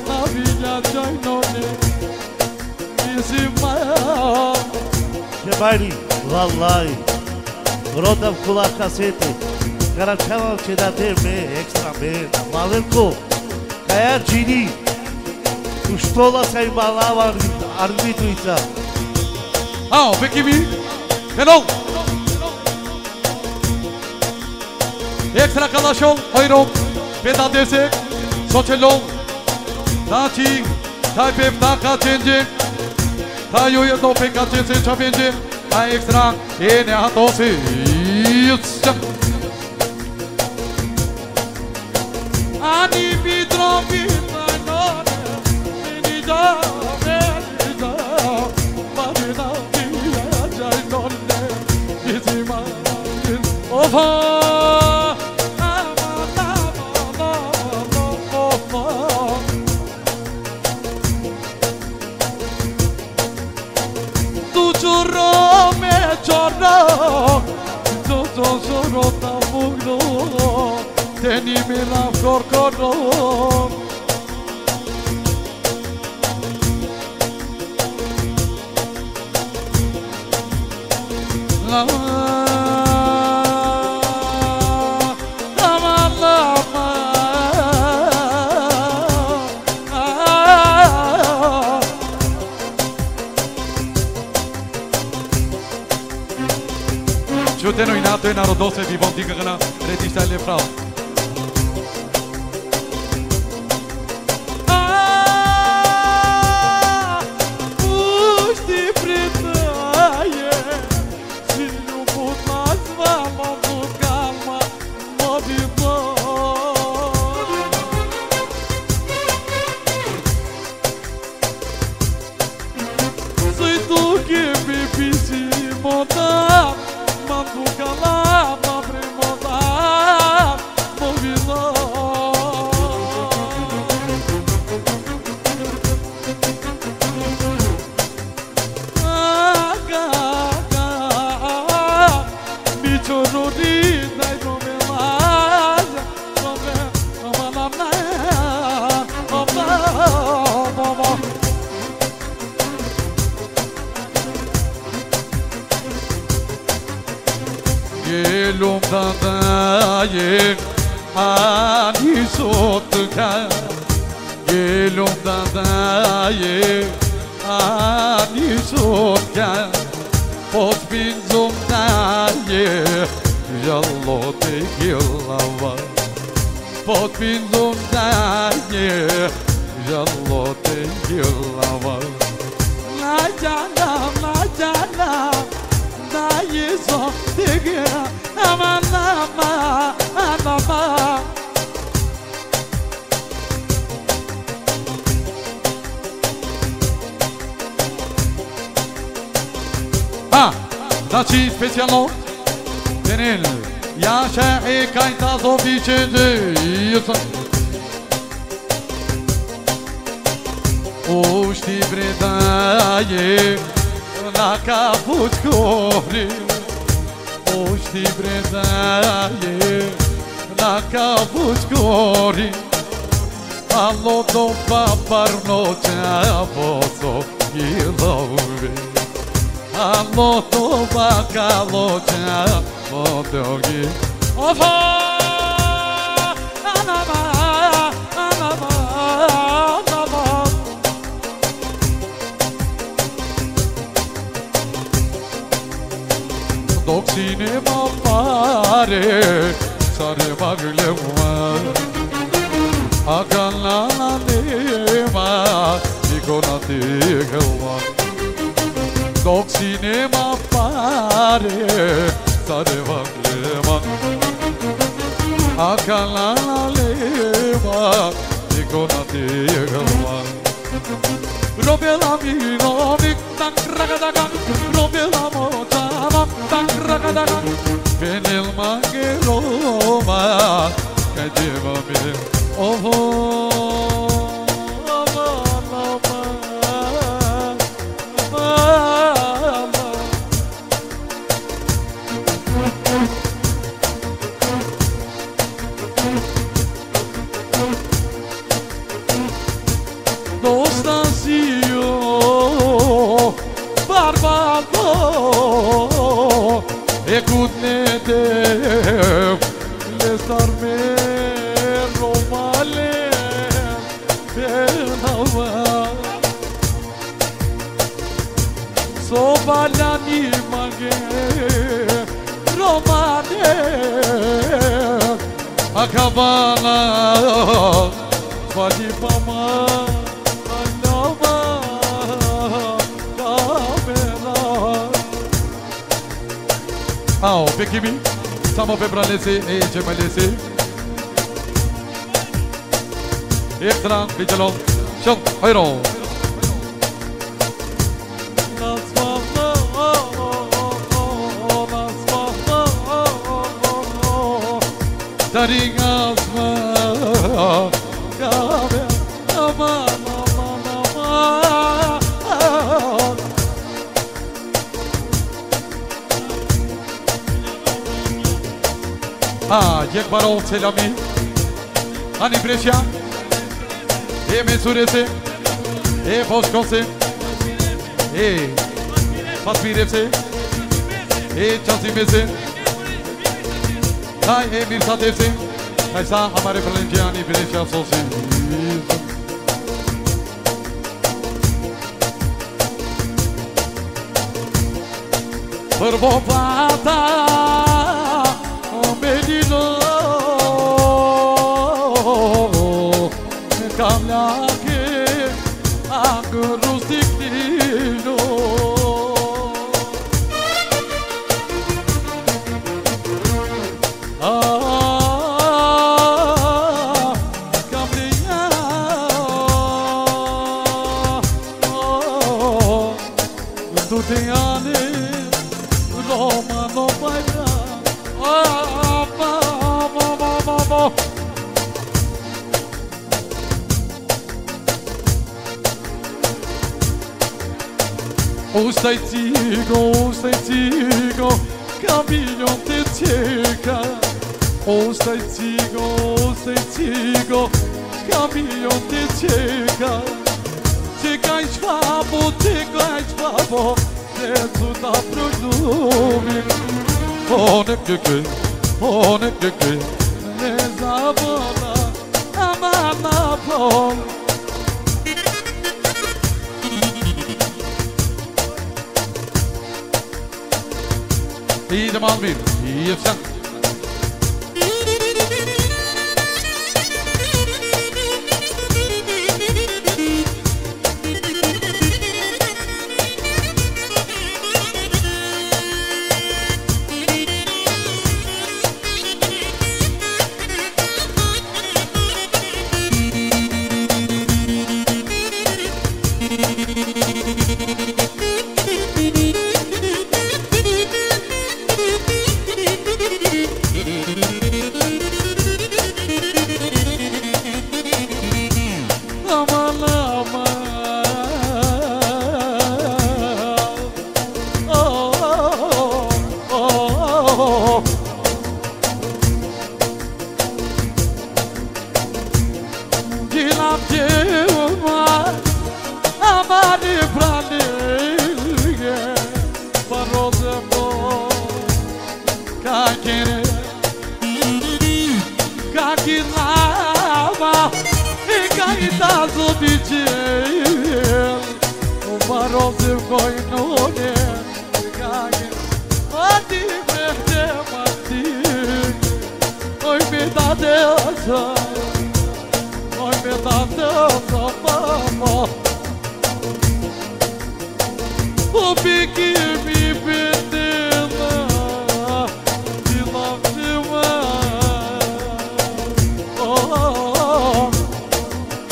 Kebali, vallahi. Rodam kula kasete. Karaçaval çedate me, ekstra me. Malenko. Kaya cini. Ustola say balava arbitruița. Ao, Bekimi. Hello. Extra Kalaşol, Oyrom. Peda desek. Soçelol. Daci. Taipep taka çenci. Tayo jedno peka čese čapenže, a ekstra je nehato si jutsa. Ani vidro vidno nore, vidno vidno, marina vidno jaj nore, izima ova. Sono tamugno, teni mi la corcono. La Ciuteno inato e narodose di Bondigana, regista le frau. Pusti pritaie, si nu pot nazva, mă pot calma, mă vivo. Sei tu che mi pisi moda. Manduca lá, ma premoda, movino. Bicho rudi, dai come masa, come Gelum dadaye ani sotka Gelum dadaye ani sotka Pot binzum daye Jallo te gillava Pot binzum daye Jallo te gillava La jana Daye so te amanama anama Znači specijalno Tenel Jaša i kajta zobičeđe Ušti bredaje Na kapuć kori Ušti bredaje Na kapuć kori Alo do paparno čaposo I love Alo to bakalo čapotogi Ofa Anama Anama Anama Dok sinema pare Sare maglema Akala nema Ikona tigelva Dok sinema pare Sare maglema Akala nema Ikona tigelva Robela mi novik Tang ragadagang Robela mota Tang ragadagang Venil mangeroma Kadeva mi Ovo unete le starme romale penava so balani mange romane akabana fadi mama alama kamera ao pekimi sama febralese e gemelese extra dijalon shok hayro Daringas ma kabe aman یک برای سلامی ani Brescia e Mesurese e Boşkose e Fatmirese e Çasimese Hai e Mirsatese Hai sa hamare Valenciani Brescia sosi Verbovata Medino Kamlake Angurustik dino Kamliya Tuteyane Romano bayra Ostaj cigo, kamion te čeka Ostaj cigo, kamion te čeka Čekaj švabo, decu da proljubim One keke, ne zabola, ama na pol Idem Almir, Jefsen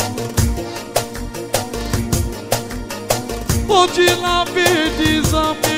de la vida